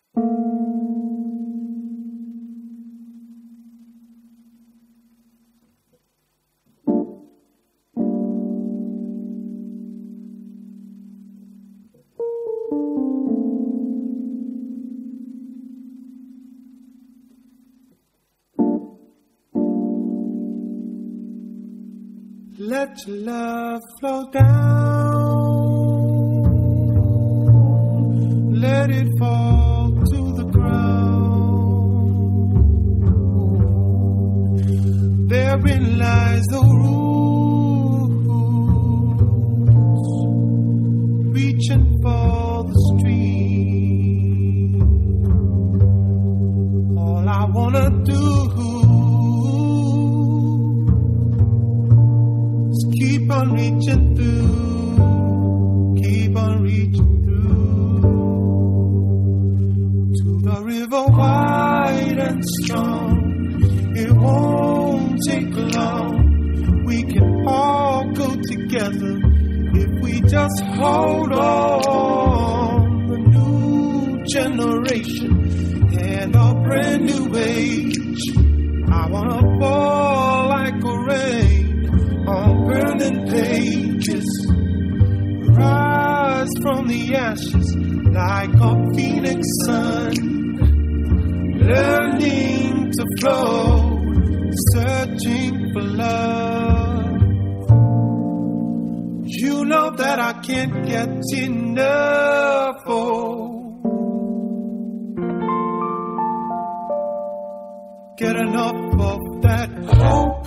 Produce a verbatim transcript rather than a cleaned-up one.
Let your love flow down, let it fall to the ground. Therein lies the roots, reaching for the stream. All I wanna do, keep on reaching through, keep on reaching through to the river wide and strong. It won't take long. We can all go together if we just hold on. The new generation and a brand new age. I wanna fall like a rain on burning pages, rise from the ashes like a phoenix sun, learning to flow, searching for love. You know that I can't get enough. Oh, get enough of that hope.